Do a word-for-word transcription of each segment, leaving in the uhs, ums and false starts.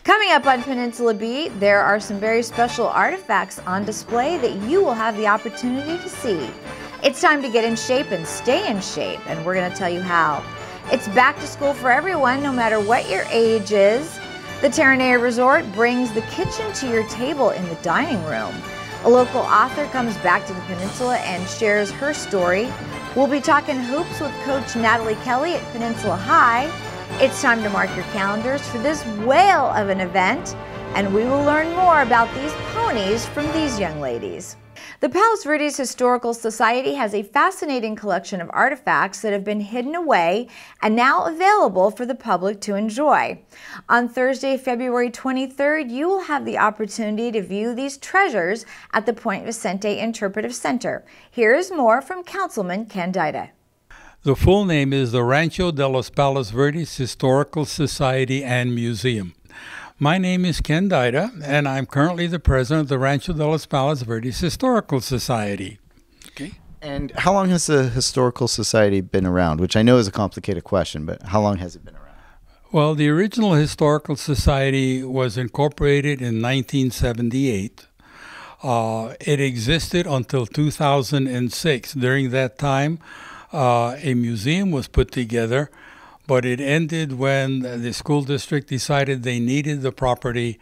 Coming up on Peninsula Beat, there are some very special artifacts on display that you will have the opportunity to see. It's time to get in shape and stay in shape, and we're going to tell you how. It's back to school for everyone, no matter what your age is. The Terranea Resort brings the kitchen to your table in the dining room. A local author comes back to the peninsula and shares her story. We'll be talking hoops with Coach Natalie Kelly at Peninsula High. It's time to mark your calendars for this whale of an event, and we will learn more about these ponies from these young ladies. The Palos Verdes Historical Society has a fascinating collection of artifacts that have been hidden away and now available for the public to enjoy. On Thursday, February twenty-third, you will have the opportunity to view these treasures at the Point Vicente Interpretive Center. Here is more from Councilman Ken Dyda. The full name is the Rancho de los Palos Verdes Historical Society and Museum. My name is Ken Dyda, and I'm currently the president of the Rancho de los Palos Verdes Historical Society. Okay. And how long has the Historical Society been around? Which I know is a complicated question, but how long has it been around? Well, the original Historical Society was incorporated in nineteen seventy-eight. Uh, it existed until two thousand six. During that time, Uh, a museum was put together, but it ended when the school district decided they needed the property.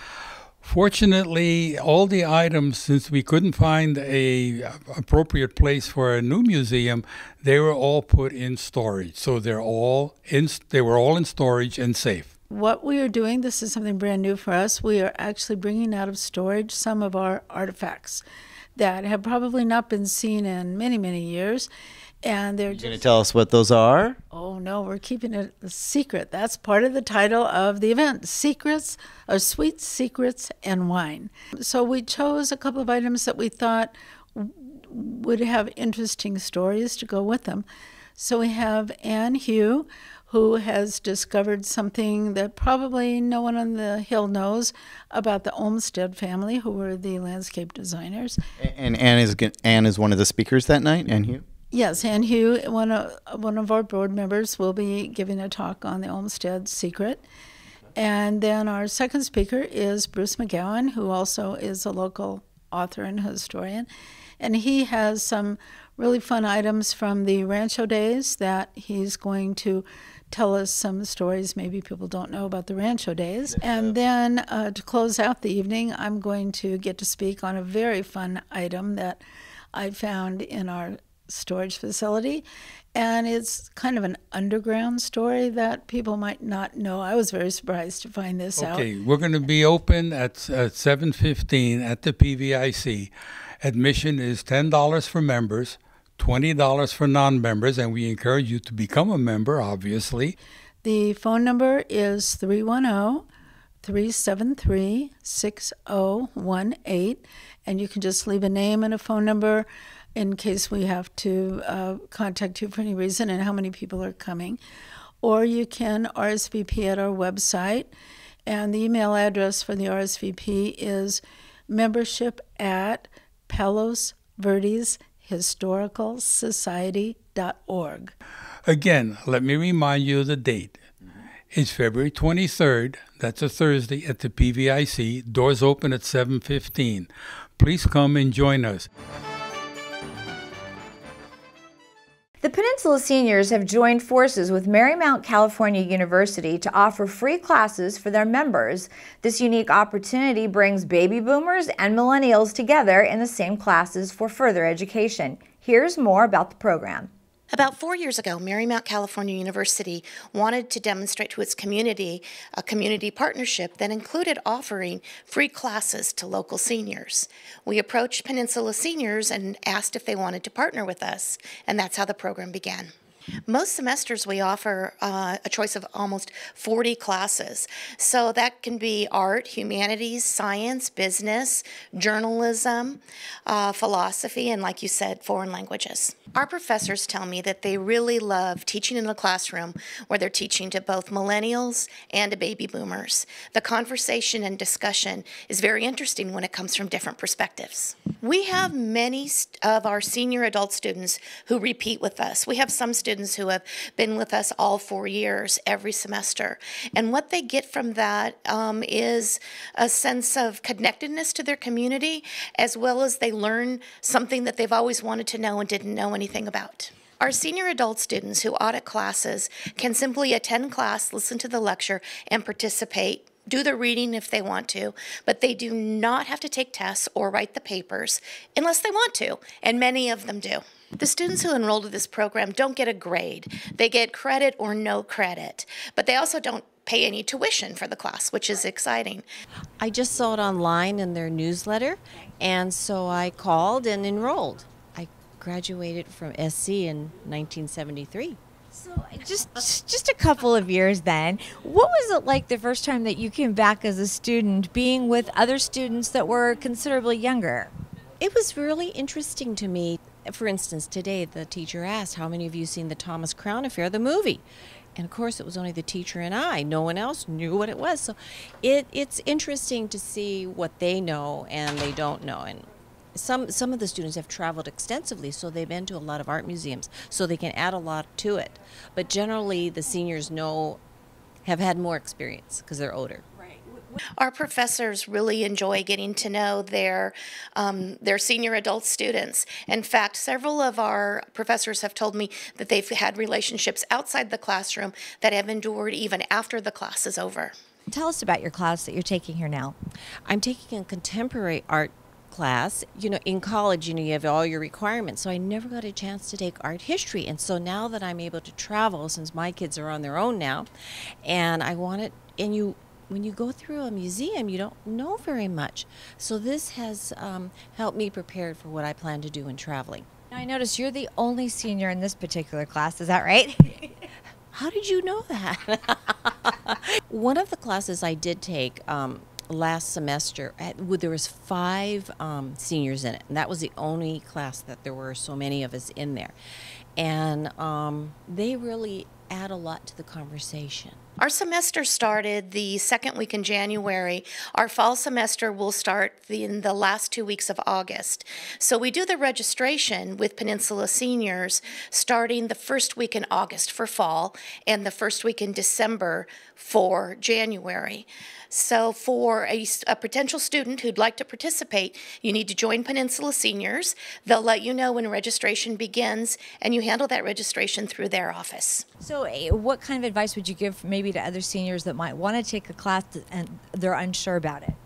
Fortunately, all the items, since we couldn't find a appropriate place for a new museum, they were all put in storage. So they're all in, they were all in storage and safe. What we are doing, this is something brand new for us, we are actually bringing out of storage some of our artifacts that have probably not been seen in many, many years. And they're just going to tell us what those are? Oh, no, we're keeping it a secret. That's part of the title of the event, Secrets, or Sweet Secrets and Wine. So we chose a couple of items that we thought would have interesting stories to go with them. So we have Anne Hugh, who has discovered something that probably no one on the Hill knows about the Olmsted family, who were the landscape designers. And Anne is, Anne is one of the speakers that night, Anne Hugh? Yes, Anne Hugh, one of, one of our board members, will be giving a talk on the Olmsted secret. And then our second speaker is Bruce McGowan, who also is a local author and historian. And he has some really fun items from the Rancho days that he's going to tell us some stories maybe people don't know about the Rancho days. And then uh, to close out the evening, I'm going to get to speak on a very fun item that I found in our storage facility, and it's kind of an underground story that people might not know. I was very surprised to find this out. Okay, we're going to be open at, at seven fifteen at the P V I C. Admission is ten dollars for members, twenty dollars for non-members, and we encourage you to become a member, obviously. The phone number is three one zero, three seven three, six zero one eight, and you can just leave a name and a phone number in case we have to uh, contact you for any reason and how many people are coming. Or you can R S V P at our website, and the email address for the R S V P is membership at Palos Verdes Historical Society dot org. Again, let me remind you of the date. It's February twenty-third, that's a Thursday, at the P V I C. Doors open at seven fifteen. Please come and join us. The Peninsula Seniors have joined forces with Marymount California University to offer free classes for their members. This unique opportunity brings baby boomers and millennials together in the same classes for further education. Here's more about the program. About four years ago, Marymount California University wanted to demonstrate to its community a community partnership that included offering free classes to local seniors. We approached Peninsula Seniors and asked if they wanted to partner with us, and that's how the program began. Most semesters we offer uh, a choice of almost forty classes. So that can be art, humanities, science, business, journalism, uh, philosophy, and like you said, foreign languages. Our professors tell me that they really love teaching in a classroom where they're teaching to both millennials and to baby boomers. The conversation and discussion is very interesting when it comes from different perspectives. We have many of our senior adult students who repeat with us. We have some students students who have been with us all four years every semester. And what they get from that um, is a sense of connectedness to their community, as well as they learn something that they've always wanted to know and didn't know anything about. Our senior adult students who audit classes can simply attend class, listen to the lecture, and participate, do the reading if they want to, but they do not have to take tests or write the papers unless they want to, and many of them do. The students who enrolled in this program don't get a grade. They get credit or no credit, but they also don't pay any tuition for the class, which is exciting. I just saw it online in their newsletter, and so I called and enrolled. I graduated from S C in nineteen seventy-three. So just just a couple of years then, what was it like the first time that you came back as a student, being with other students that were considerably younger? It was really interesting to me. For instance, today the teacher asked, how many of you seen the Thomas Crown Affair, the movie? And of course it was only the teacher and I. No one else knew what it was. So it, it's interesting to see what they know and they don't know. And some, some of the students have traveled extensively, so they've been to a lot of art museums, so they can add a lot to it. But generally the seniors know, have had more experience because they're older. Our professors really enjoy getting to know their, um, their senior adult students. In fact, several of our professors have told me that they've had relationships outside the classroom that have endured even after the class is over. Tell us about your class that you're taking here now. I'm taking a contemporary art class. You know, in college, you know, you have all your requirements, so I never got a chance to take art history. And so now that I'm able to travel, since my kids are on their own now, and I want it, and you when you go through a museum, you don't know very much. So this has um, helped me prepare for what I plan to do in traveling. Now, I notice you're the only senior in this particular class. Is that right? How did you know that? One of the classes I did take um, last semester, at, there was five um, seniors in it, and that was the only class that there were so many of us in there. And um, they really add a lot to the conversation. Our semester started the second week in January. Our fall semester will start the, in the last two weeks of August. So we do the registration with Peninsula seniors starting the first week in August for fall and the first week in December for January. So for a, a potential student who'd like to participate, you need to join Peninsula Seniors. They'll let you know when registration begins, and you handle that registration through their office. So uh, what kind of advice would you give maybe to other seniors that might want to take a class and they're unsure about it?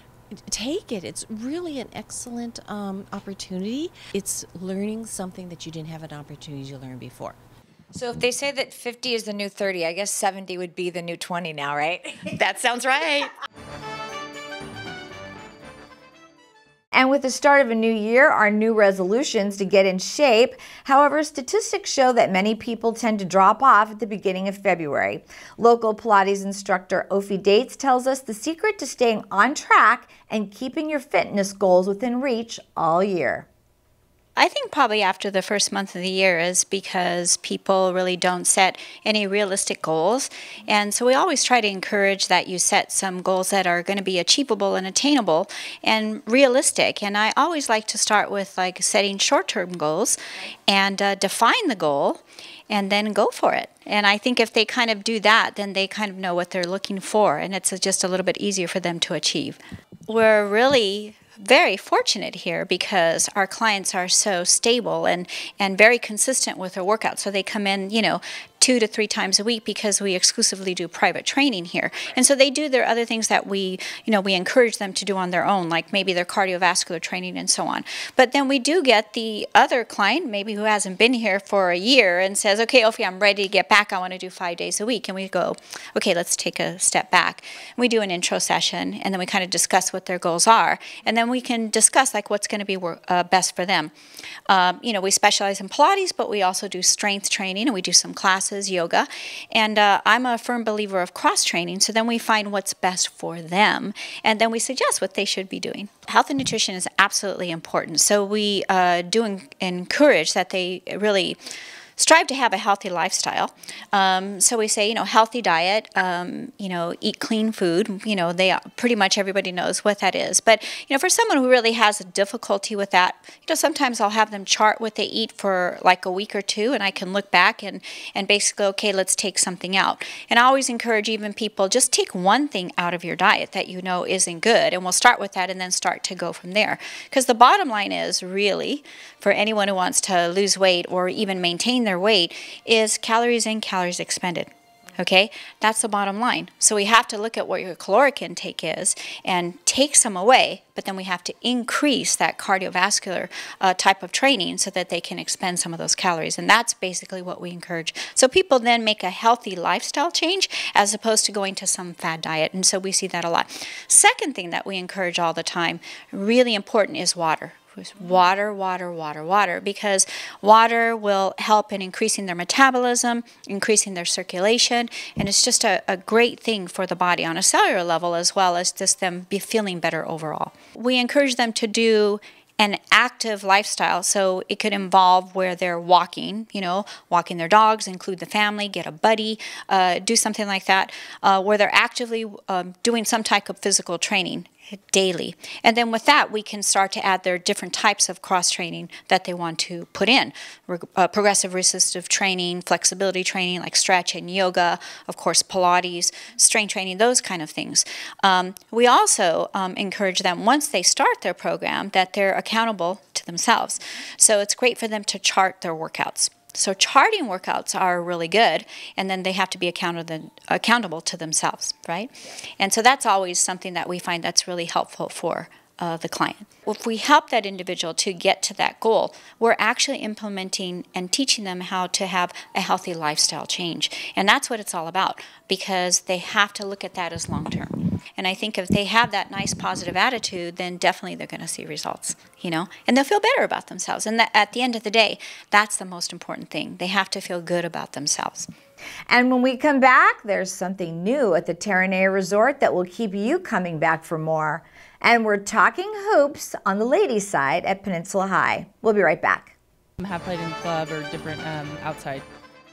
Take it. It's really an excellent um, opportunity. It's learning something that you didn't have an opportunity to learn before. So if they say that fifty is the new thirty, I guess seventy would be the new twenty now, right? That sounds right. And with the start of a new year, our new resolutions to get in shape. However, statistics show that many people tend to drop off at the beginning of February. Local Pilates instructor Ophi Dates tells us the secret to staying on track and keeping your fitness goals within reach all year. I think probably after the first month of the year is because people really don't set any realistic goals. And so we always try to encourage that you set some goals that are going to be achievable and attainable and realistic. And I always like to start with like setting short-term goals and uh, define the goal and then go for it. And I think if they kind of do that, then they kind of know what they're looking for, and it's just a little bit easier for them to achieve. We're really very fortunate here because our clients are so stable and, and very consistent with their workouts. So they come in, you know, two to three times a week because we exclusively do private training here. And so they do their other things that we, you know, we encourage them to do on their own, like maybe their cardiovascular training and so on. But then we do get the other client, maybe who hasn't been here for a year and says, okay, Ophi, I'm ready to get back. I want to do five days a week. And we go, okay, let's take a step back. We do an intro session, and then we kind of discuss what their goals are. And then we can discuss like what's going to be uh, best for them. Um, you know, we specialize in Pilates, but we also do strength training, and we do some classes, yoga, and uh, I'm a firm believer of cross-training, so then we find what's best for them, and then we suggest what they should be doing. Health and nutrition is absolutely important, so we uh, do en encourage that they really strive to have a healthy lifestyle. Um, so we say, you know, healthy diet, um, you know, eat clean food. You know, they pretty much everybody knows what that is. But, you know, for someone who really has a difficulty with that, you know, sometimes I'll have them chart what they eat for like a week or two, and I can look back and, and basically, okay, let's take something out. And I always encourage even people, just take one thing out of your diet that you know isn't good, and we'll start with that and then start to go from there. Because the bottom line is really, for anyone who wants to lose weight or even maintain their weight, is calories in, calories expended. Okay, that's the bottom line. So we have to look at what your caloric intake is and take some away, but then we have to increase that cardiovascular uh, type of training so that they can expend some of those calories. And that's basically what we encourage. So people then make a healthy lifestyle change as opposed to going to some fad diet. And so we see that a lot. Second thing that we encourage all the time, really important, is water. Water, water, water, water, because water will help in increasing their metabolism, increasing their circulation, and it's just a, a great thing for the body on a cellular level as well as just them be feeling better overall. We encourage them to do an active lifestyle, so it could involve where they're walking, you know, walking their dogs, include the family, get a buddy, uh, do something like that, uh, where they're actively um, doing some type of physical training daily. And then with that, we can start to add their different types of cross-training that they want to put in. Uh, progressive resistive training, flexibility training like stretch and yoga, of course Pilates, strength training, those kind of things. Um, we also um, encourage them, once they start their program, that they're accountable to themselves. So it's great for them to chart their workouts. So charting workouts are really good, and then they have to be accountable accountable to themselves, right? And so that's always something that we find that's really helpful for uh, the client. If we help that individual to get to that goal, we're actually implementing and teaching them how to have a healthy lifestyle change. And that's what it's all about, because they have to look at that as long-term. And I think if they have that nice positive attitude, then definitely they're going to see results, you know, and they'll feel better about themselves. And that, at the end of the day, that's the most important thing. They have to feel good about themselves. And when we come back, there's something new at the Terranea Resort that will keep you coming back for more. And we're talking hoops on the ladies' side at Peninsula High. We'll be right back. Have played in club or different um, outside.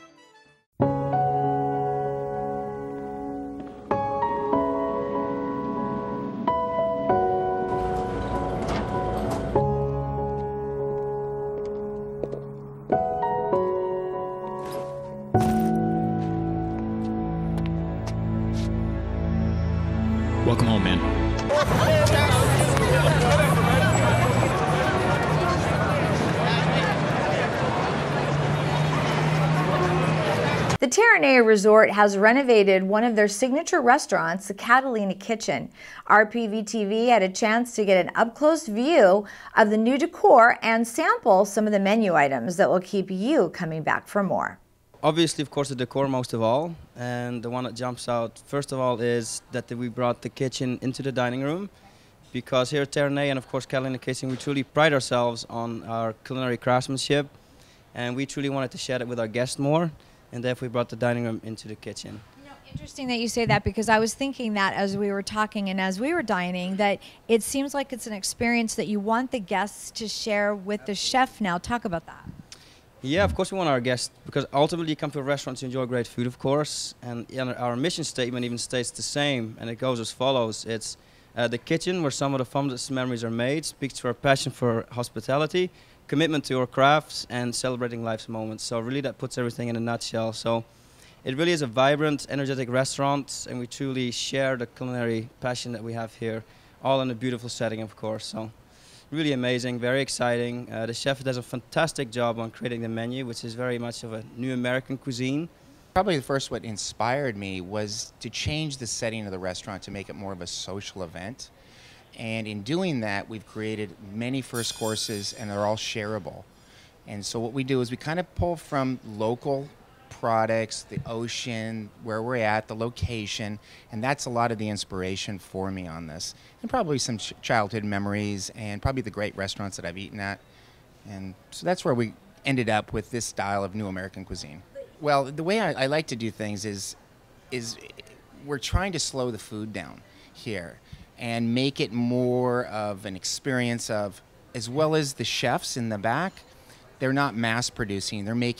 Welcome home, man. The Terranea Resort has renovated one of their signature restaurants, the Catalina Kitchen. R P V T V had a chance to get an up-close view of the new decor and sample some of the menu items that will keep you coming back for more. Obviously, of course, the decor most of all, and the one that jumps out first of all is that we brought the kitchen into the dining room, because here at Terranea and of course Catalina Kitchen, we truly pride ourselves on our culinary craftsmanship, and we truly wanted to share it with our guests more, and therefore we brought the dining room into the kitchen. You know, interesting that you say that, because I was thinking that as we were talking and as we were dining, that it seems like it's an experience that you want the guests to share with the chef now. Talk about that. Yeah, of course we want our guests, because ultimately you come to a restaurant to enjoy great food, of course, and yeah, our mission statement even states the same, and it goes as follows. It's uh, the kitchen where some of the fondest memories are made, speaks to our passion for hospitality, commitment to our crafts, and celebrating life's moments. So really that puts everything in a nutshell. So it really is a vibrant, energetic restaurant, and we truly share the culinary passion that we have here, all in a beautiful setting, of course. So really amazing, very exciting. Uh, the chef does a fantastic job on creating the menu, which is very much of a new American cuisine. Probably the first what inspired me was to change the setting of the restaurant to make it more of a social event. And in doing that, we've created many first courses, and they're all shareable. And so what we do is we kind of pull from local products, the ocean, where we're at, the location, and that's a lot of the inspiration for me on this. And probably some ch childhood memories, and probably the great restaurants that I've eaten at. And so that's where we ended up with this style of new American cuisine. Well, the way I, I like to do things is, is we're trying to slow the food down here and make it more of an experience of, as well as the chefs in the back, they're not mass producing, they're making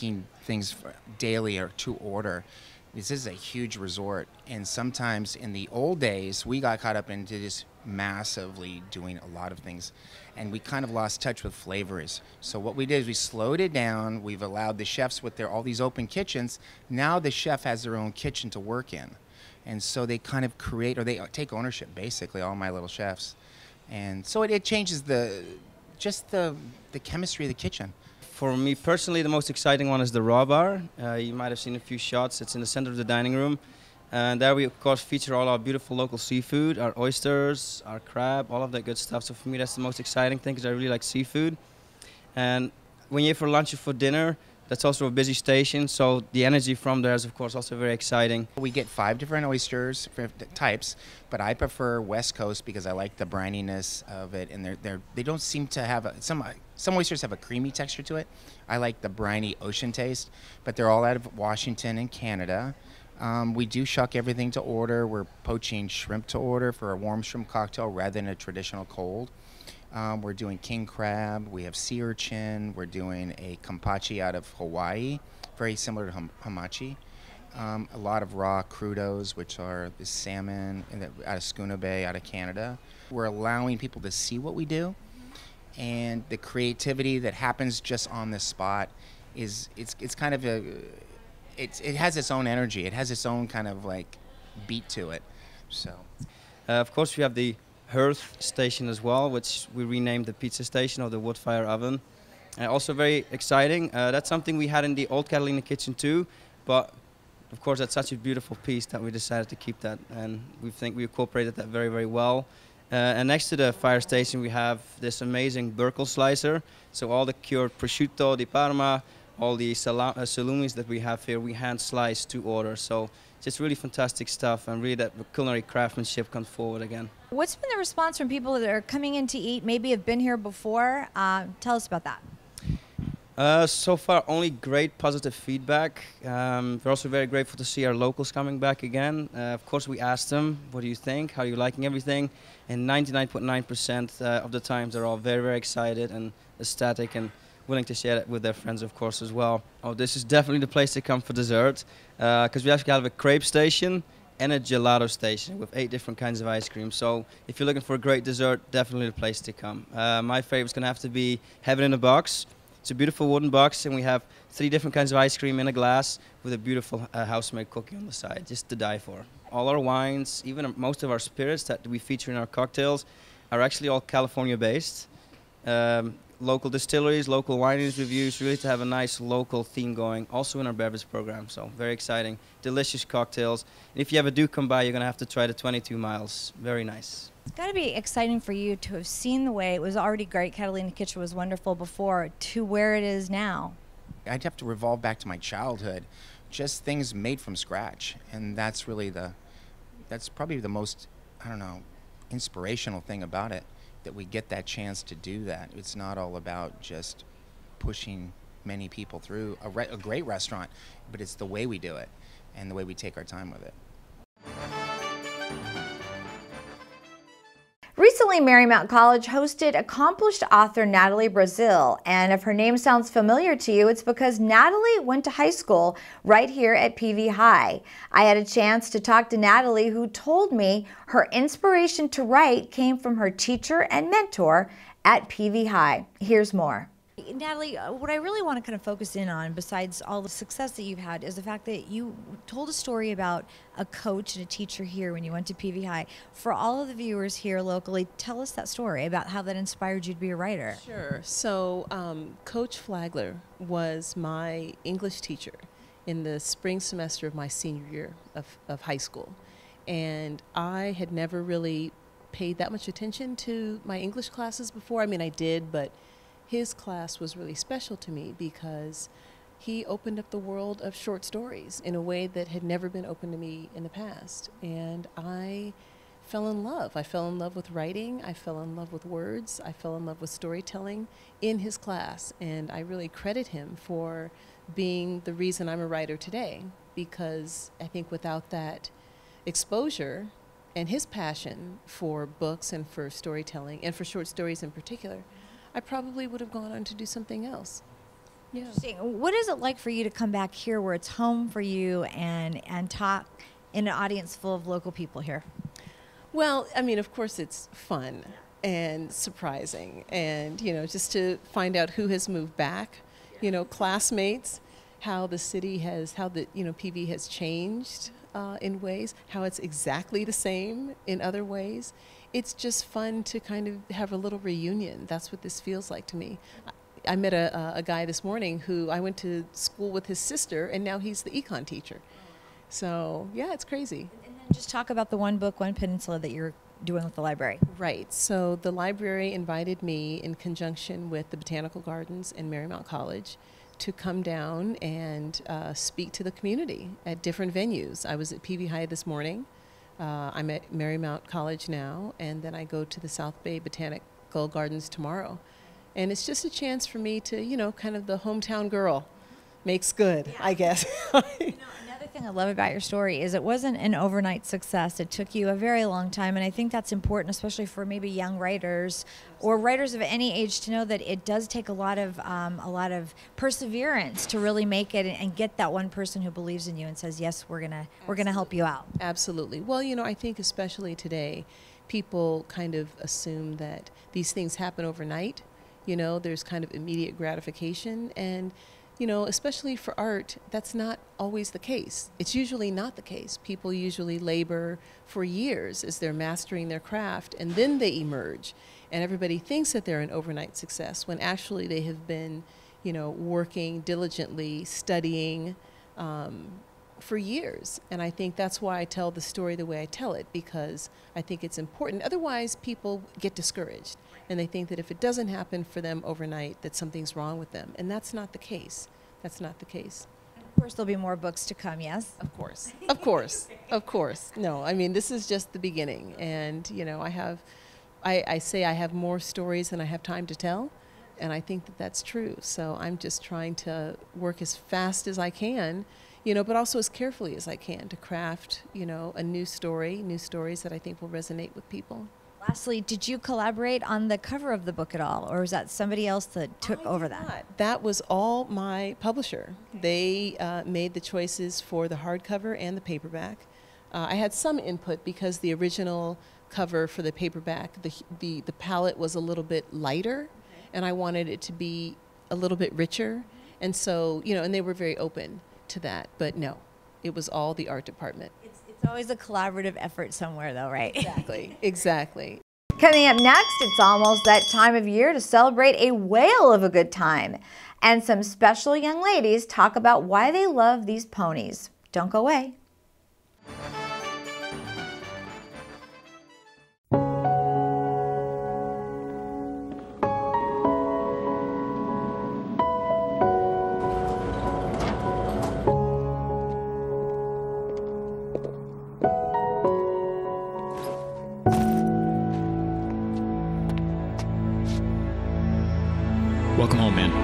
things for daily or to order. This is a huge resort, and sometimes in the old days, we got caught up into just massively doing a lot of things, and we kind of lost touch with flavors. So what we did is we slowed it down. We've allowed the chefs with their all these open kitchens. Now the chef has their own kitchen to work in, and so they kind of create, or they take ownership, basically, all my little chefs. And so it, it changes the, just the, the chemistry of the kitchen. For me personally, the most exciting one is the raw bar. Uh, you might have seen a few shots. It's in the center of the dining room. And there we, of course, feature all our beautiful local seafood, our oysters, our crab, all of that good stuff. So for me, that's the most exciting thing because I really like seafood. And when you're here for lunch or for dinner, that's also a busy station. So the energy from there is, of course, also very exciting. We get five different oysters types, but I prefer West Coast because I like the brininess of it. And they're, they're, they don't seem to have a, some, some oysters have a creamy texture to it. I like the briny ocean taste, but they're all out of Washington and Canada. Um, we do shuck everything to order. We're poaching shrimp to order for a warm shrimp cocktail rather than a traditional cold. Um, we're doing king crab. We have sea urchin. We're doing a kampachi out of Hawaii, very similar to hum hamachi. Um, a lot of raw crudos, which are the salmon in the, out of Schooner Bay, out of Canada. We're allowing people to see what we do, and the creativity that happens just on the spot is it's it's kind of a it's it has its own energy. It has its own kind of like beat to it. So, uh, of course, we have the Hearth station as well, which we renamed the pizza station or the wood fire oven. Uh, also very exciting. Uh, that's something we had in the old Catalina kitchen too, but of course that's such a beautiful piece that we decided to keep that, and we think we incorporated that very, very well. Uh, and next to the fire station we have this amazing Burkle slicer. So all the cured prosciutto di Parma, all the sal uh, salumis that we have here, we hand slice to order. So just really fantastic stuff, and really that culinary craftsmanship comes forward again. What's been the response from people that are coming in to eat, maybe have been here before? Uh, tell us about that. Uh, so far, only great positive feedback. Um, we're also very grateful to see our locals coming back again. Uh, of course, we asked them, what do you think? How are you liking everything? And ninety-nine point nine percent uh, of the times they're all very, very excited and ecstatic and willing to share it with their friends, of course, as well. Oh, this is definitely the place to come for dessert, because uh, we actually have a crepe station and a gelato station with eight different kinds of ice cream. So if you're looking for a great dessert, definitely the place to come. Uh, my favorite's going to have to be Heaven in a Box. It's a beautiful wooden box, and we have three different kinds of ice cream in a glass with a beautiful uh, house-made cookie on the side, just to die for. All our wines, even most of our spirits that we feature in our cocktails, are actually all California-based. Um, local distilleries, local wineries reviews, really to have a nice local theme going, also in our beverage program. So very exciting, delicious cocktails. And if you ever do come by, you're going to have to try the twenty-two miles. Very nice. It's got to be exciting for you to have seen the way it was already great. Catalina Kitchen was wonderful before, to where it is now. I'd have to revolve back to my childhood, just things made from scratch, and that's really the, that's probably the most, I don't know, inspirational thing about it, that we get that chance to do that. It's not all about just pushing many people through a, re a great restaurant, but it's the way we do it and the way we take our time with it. Recently, Marymount College hosted accomplished author Natalie Brazil, and if her name sounds familiar to you, it's because Natalie went to high school right here at P V High. I had a chance to talk to Natalie, who told me her inspiration to write came from her teacher and mentor at P V High. Here's more. Natalie, what I really want to kind of focus in on, besides all the success that you've had, is the fact that you told a story about a coach and a teacher here when you went to P V High. For all of the viewers here locally, tell us that story about how that inspired you to be a writer. Sure. So um, Coach Flagler was my English teacher in the spring semester of my senior year of, of high school. And I had never really paid that much attention to my English classes before. I mean, I did, but his class was really special to me because he opened up the world of short stories in a way that had never been open to me in the past. And I fell in love. I fell in love with writing. I fell in love with words. I fell in love with storytelling in his class. And I really credit him for being the reason I'm a writer today, because I think without that exposure and his passion for books and for storytelling, and for short stories in particular, I probably would have gone on to do something else. Yeah. Interesting. What is it like for you to come back here where it's home for you and, and talk in an audience full of local people here? Well, I mean, of course it's fun and surprising, and, you know, just to find out who has moved back, you know, classmates, how the city has, how the, you know, P V has changed uh, in ways, how it's exactly the same in other ways. It's just fun to kind of have a little reunion. That's what this feels like to me. I met a, a guy this morning who I went to school with his sister, and now he's the econ teacher. So, yeah, it's crazy. And then just talk about the One Book, One Peninsula that you're doing with the library. Right. So the library invited me in conjunction with the Botanical Gardens and Marymount College to come down and uh, speak to the community at different venues. I was at P V High this morning. Uh, I'm at Marymount College now, and then I go to the South Bay Botanical Gardens tomorrow. And it's just a chance for me to, you know, kind of the hometown girl makes good, yeah. I guess. You know, another thing I love about your story is it wasn't an overnight success. It took you a very long time, and I think that's important, especially for maybe young writers or writers of any age, to know that it does take a lot of um, a lot of perseverance to really make it and, and get that one person who believes in you and says, yes, we're gonna we're gonna help you out. Absolutely. Well, you know, I think especially today, people kind of assume that these things happen overnight. You know, there's kind of immediate gratification, and, you know, especially for art, that's not always the case. It's usually not the case. People usually labor for years as they're mastering their craft, and then they emerge. And everybody thinks that they're an overnight success when actually they have been, you know, working diligently, studying um, for years. And I think that's why I tell the story the way I tell it, because I think it's important. Otherwise, people get discouraged. And they think that if it doesn't happen for them overnight, that something's wrong with them. And that's not the case. That's not the case. Of course, there'll be more books to come, yes? Of course. Of course. Of course. No, I mean, this is just the beginning. And, you know, I have, I, I say I have more stories than I have time to tell. And I think that that's true. So I'm just trying to work as fast as I can, you know, but also as carefully as I can to craft, you know, a new story, new stories that I think will resonate with people. Lastly, did you collaborate on the cover of the book at all, or was that somebody else that took I over did that? Not. That was all my publisher. They uh, made the choices for the hardcover and the paperback. Uh, I had some input because the original cover for the paperback, the the, the palette was a little bit lighter, okay. And I wanted it to be a little bit richer, and so, you know, and they were very open to that. But no, it was all the art department. It's, it's always a collaborative effort somewhere, though, right? Exactly, exactly. Coming up next, it's almost that time of year to celebrate a whale of a good time. And some special young ladies talk about why they love these ponies. Don't go away. Welcome home, man.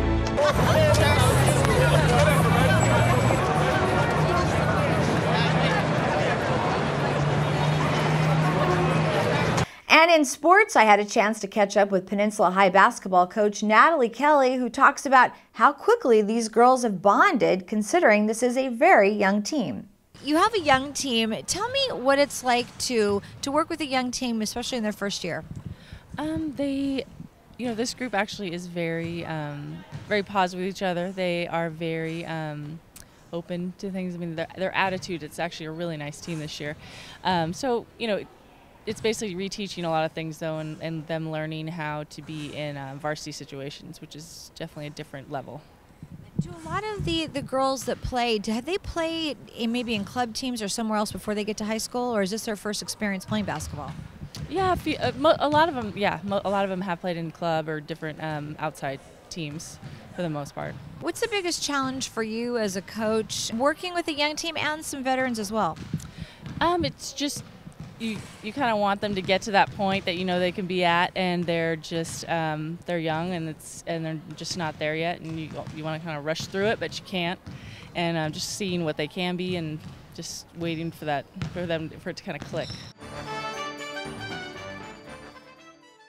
And in sports, I had a chance to catch up with Peninsula High basketball coach Natalie Kelly, who talks about how quickly these girls have bonded, considering this is a very young team. You have a young team. Tell me what it's like to to work with a young team, especially in their first year. Um, they, you know, this group actually is very, um, very positive with each other. They are very um, open to things. I mean, their, their attitude, it's actually a really nice team this year. Um, so, you know, it's basically reteaching a lot of things, though, and, and them learning how to be in uh, varsity situations, which is definitely a different level. Do a lot of the, the girls that play, do, have they played in, maybe in club teams or somewhere else before they get to high school, or is this their first experience playing basketball? Yeah, a, few, a, mo a lot of them. Yeah, mo a lot of them have played in club or different um, outside teams, for the most part. What's the biggest challenge for you as a coach, working with a young team and some veterans as well? Um, it's just you. You kind of want them to get to that point that you know they can be at, and they're just um, they're young and it's and they're just not there yet, and you you want to kind of rush through it, but you can't. And uh, just seeing what they can be and just waiting for that for them for it to kind of click.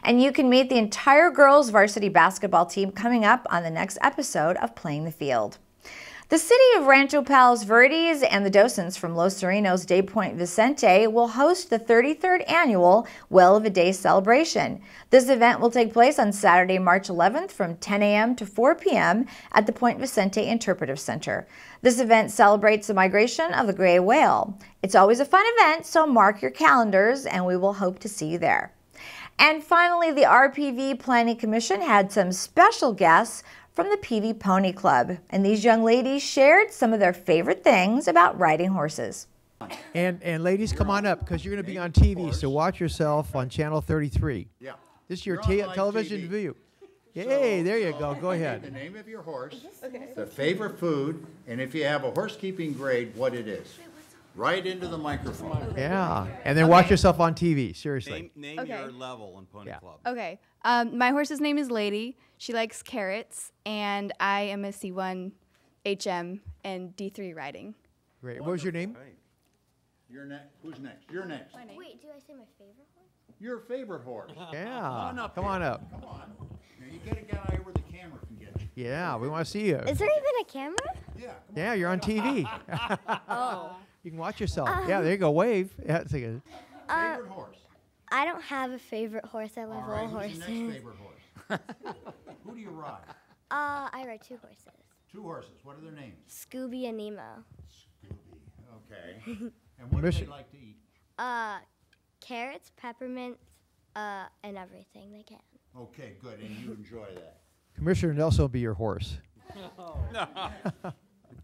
And you can meet the entire girls varsity basketball team coming up on the next episode of Playing the Field. The city of Rancho Palos Verdes and the docents from Los Serenos de Point Vicente will host the thirty-third annual Well of a Day celebration. This event will take place on Saturday, March eleventh from ten a m to four p m at the Point Vicente Interpretive Center. This event celebrates the migration of the gray whale. It's always a fun event, so mark your calendars and we will hope to see you there. And finally, the R P V Planning Commission had some special guests from the P V Pony Club, and these young ladies shared some of their favorite things about riding horses. And and ladies, come on up because you're going to be on T V, so watch yourself on Channel thirty-three. Yeah. This is your You're te on television T V. view. So, Yay, there you go. Go okay, ahead. The name of your horse, the favorite food, and if you have a horsekeeping grade, what it is. Right into the microphone. Yeah, and then watch yourself on T V. Seriously. Name, name Okay. your level in Pony Yeah. Club. Okay. Um, my horse's name is Lady. She likes carrots, and I am a C one H M and D three riding. Great. What was your name? You're next. Who's next? You're next. Wait, do I say my favorite horse? Your favorite horse. Yeah. Come on up. Come here. on up. Come on. Now you get a guy where the camera can get you. Yeah, we want to see you. Is there even a camera? Yeah. Yeah, you're on T V. Oh. You can watch yourself. Um, yeah, there you go. Wave. Yeah, it's like a, Uh, Favorite horse. I don't have a favorite horse. I love All right. all Who's horses. your next favorite horse? Who do you ride? Uh, I ride two horses. Two horses. What are their names? Scooby and Nemo. Okay. And what do they like to eat? Uh, carrots, peppermints, uh, and everything they can. Okay, good. And you enjoy that. Commissioner Nelson will be your horse. Hello.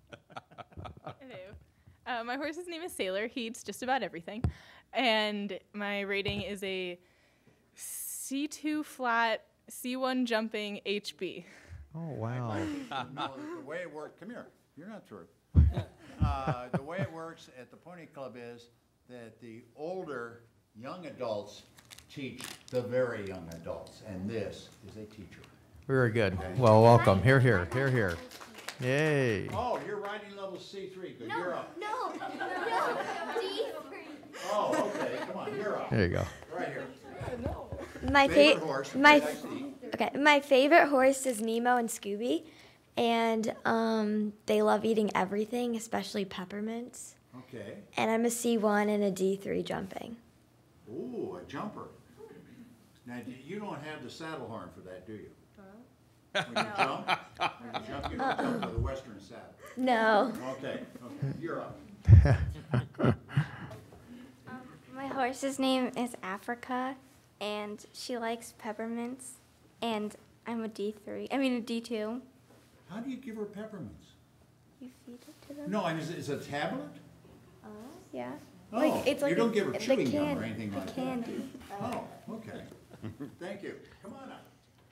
Uh, my horse's name is Sailor. He eats just about everything. And my rating is a C two flat, C one jumping H B. Oh, wow. No, the way it works, come here. You're not through. Uh, the way it works at the Pony Club is that the older young adults teach the very young adults, and this is a teacher. Very good. Well, welcome. Here, here, here, here. Yay. Oh, you're riding level C three. Good. You're up. No, no, D three. Oh, okay. Come on, you're up. There you go. Right here. My Favorite fa- horse, my what do you like to okay, my favorite horse is Nemo and Scooby, and um, they love eating everything, especially peppermints. Okay. And I'm a C one and a D three jumping. Ooh, a jumper. Now, d- you don't have the saddle horn for that, do you? When you jump, when you jump, you don't jump with a western saddle. No. Okay, okay, you're up. My horse's name is Africa, and she likes peppermints, and I'm a D three. I mean a D two. How do you give her peppermints? You feed it to them? No, I mean, is it, is it a tablet? Oh, yeah. Oh, like it's like you don't a, give her the chewing can- gum or anything the like candy. that. Oh, okay. Thank you. Come on up.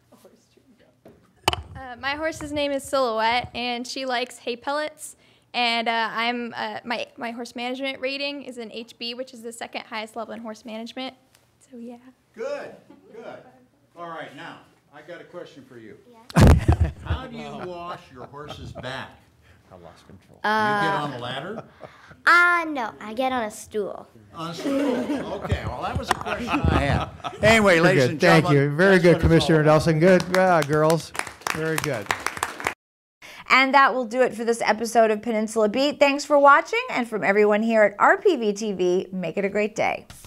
Uh, my horse's name is Silhouette, and she likes hay pellets. And uh, I'm uh, my my horse management rating is an H B, which is the second highest level in horse management. So yeah. Good, good. All right, now, I got a question for you. How do you wash your horse's back? I lost control. Do you get Uh, on a ladder? Uh, no, I get on a stool. On a stool? Okay, well, that was a question I had. Anyway, Very ladies good. and Thank gentlemen. you. Very that's good, what it's all Commissioner about. Nelson. Good. Yeah, girls. Very good. And that will do it for this episode of Peninsula Beat. Thanks for watching, and from everyone here at R P V T V, make it a great day.